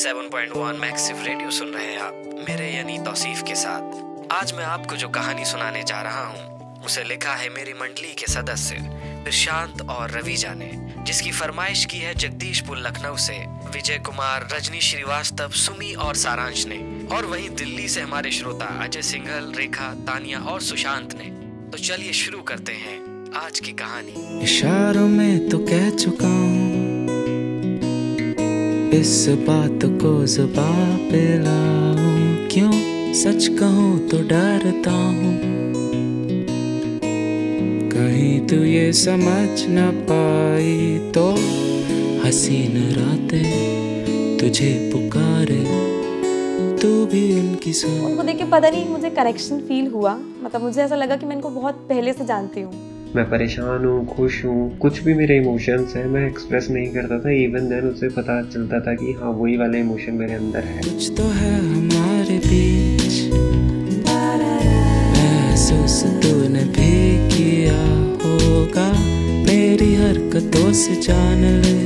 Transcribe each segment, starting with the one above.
97.1 मैक्सिव radio सुन रहे हैं आप मेरे यानी तौसीफ के साथ। आज मैं आपको जो कहानी सुनाने जा रहा हूँ उसे लिखा है मेरी मंडली के सदस्य प्रशांत और रवीजा ने, जिसकी फरमाइश की है जगदीशपुर लखनऊ से विजय कुमार, रजनी श्रीवास्तव, सुमी और सारांश ने, और वहीं दिल्ली से हमारे श्रोता अजय सिंघल, रेखा, तानिया और सुशांत ने। तो चलिए शुरू करते हैं आज की कहानी। इशारों में तो कह चुका हूँ, इस बात को ज़ुबान पे लाऊं, क्यों सच कहूँ तो डरता हूँ, कहीं तू ये समझ न पाई तो हसीन रातें तुझे पुकारे, तू भी उनकी सुन। उनको देख के पता नहीं मुझे कनेक्शन फील हुआ, मतलब मुझे ऐसा लगा कि मैं इनको बहुत पहले से जानती हूँ। मैं परेशान हूँ, खुश हूँ, कुछ भी मेरे इमोशंस हैं मैं एक्सप्रेस नहीं करता था। इवन देन उसे पता चलता था कि हाँ वही वाला इमोशन मेरे अंदर है। कुछ तो है हमारे बीच, महसूस तूने भी किया होगा, मेरी हरकतों से जान ले,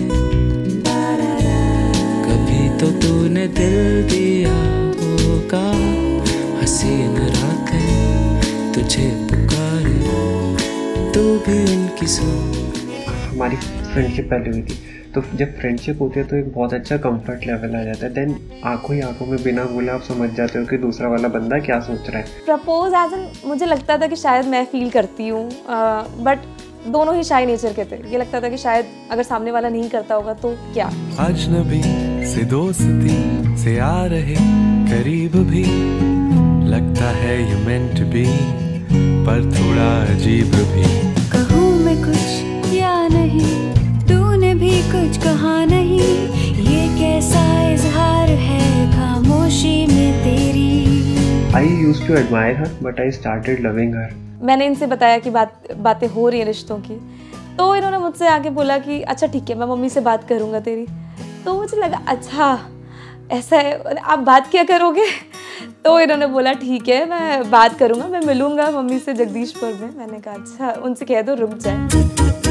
कभी तो तूने दिल दिया होगा, हसीन रातें तुझे पुकारे, तू भी उनकी सुन। हमारी फ्रेंडशिप पहले हुई थी, तो जब फ्रेंडशिप होती है तो एक बहुत अच्छा कंफर्ट लेवल आ जाता है। देन आंखों ही आंखों में बिना बोले आप समझ जाते हो कि दूसरा वाला बंदा क्या सोच रहा है। प्रपोज एज एन मुझे लगता था कि शायद मैं फील करती हूँ, बट दोनों ही शाय नेचर के थे। ये लगता था कि शायद अगर सामने वाला नहीं करता होगा तो क्या। अजनबी से दोस्ती से आ रहे करीब भी, लगता है यू मेंट बी, पर थोड़ा अजीब भी। कहूँ मैं कुछ या नहीं, तूने भी कुछ कहा नहीं, ये कैसा इजहार है खामोशी में तेरी। I used to admire her, but I started loving her. मैंने इनसे बताया कि बातें हो रही हैं रिश्तों की, तो इन्होंने मुझसे आके बोला कि अच्छा ठीक है मैं मम्मी से बात करूँगा तेरी। तो मुझे लगा अच्छा ऐसा है, आप बात क्या करोगे? तो इन्होंने बोला ठीक है मैं बात करूँगा, मैं मिलूँगा मम्मी से जगदीशपुर में। मैंने कहा अच्छा उनसे कह दो रुक जाए।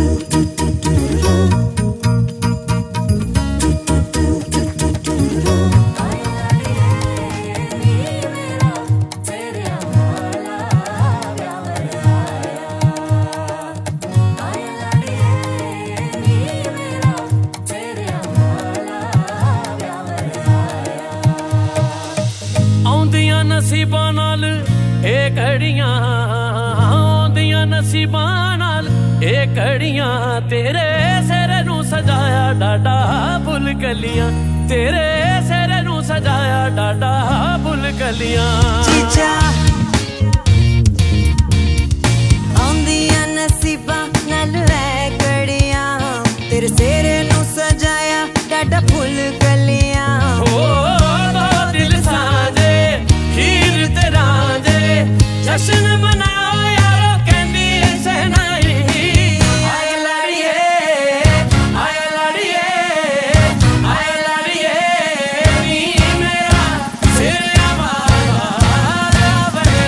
नसीबां नाल ए घड़ियां, आउंदियां नसीबां नाल ए घड़ियां, तेरे सिर नूं सजाया डाडा फुल कलियां, तेरे सिर नूं सजाया डाडा फुल कलियां। चीचा आउंदियां नसीबां नाल ए घड़ियां, तेरे सिर नूं सजाया डाडा फुल कलियां। जश्न मनाओ यारो कहंदी सहनाई, आए लाड़िए आए लाड़िए आए लाड़िए, नी मेरा सिर आवारा बने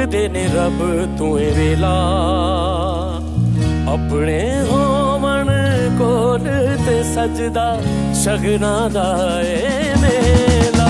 मंगदे ने रब तू वेला अपने होवन कोल ते सजदा शगना दा ए मेला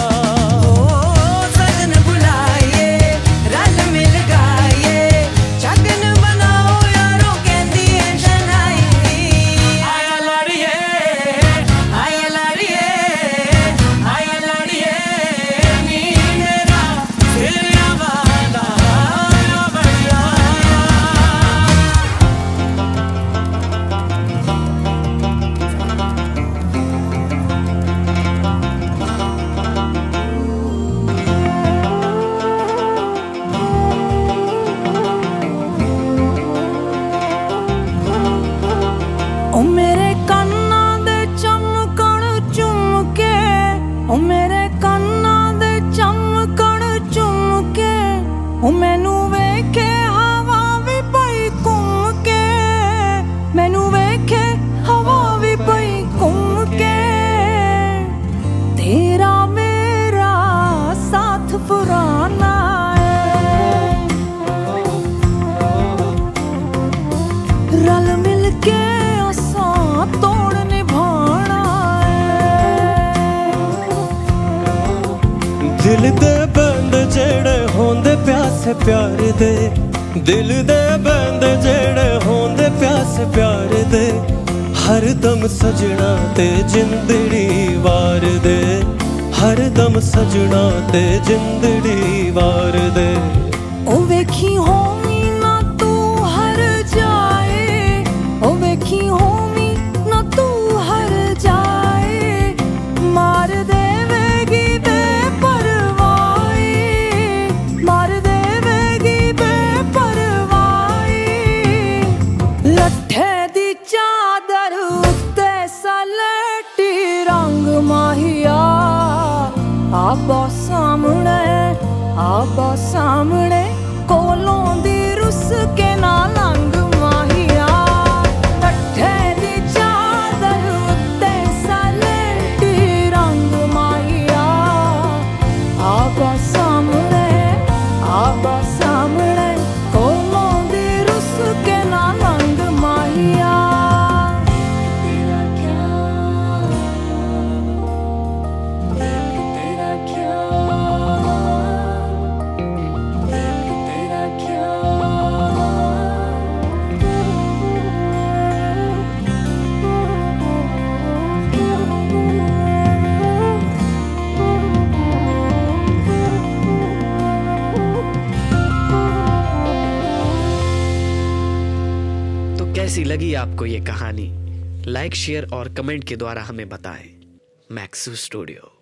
दिल दे बंद जेड़े होंदे प्यासे प्यार दे दिल दे बंद जेड़े होंदे प्यासे प्यार दे हर दम सजना ते जिंदड़ी वार दे हर दम सजना ते जिंदड़ी वार दे ओ वेखी होमी ना तू हर जाए ओ वेखी होमी ना तू हर जाए मार देवेगी बेपरवाही मार देवेगी बेपरवाही लट्ठे दी चादर उत्ते सलेटी रंग माहिया आबा सामने कोलों दी रुस के ना लंग माहिया लट्ठे दी चादर उत्ते सलेटी रंग माहिया आबा सामने कोलों दी रुस के ना लंग माहिया कैसी लगी आपको ये कहानी? लाइक, शेयर और कमेंट के द्वारा हमें बताएं। मैक्सू स्टूडियो।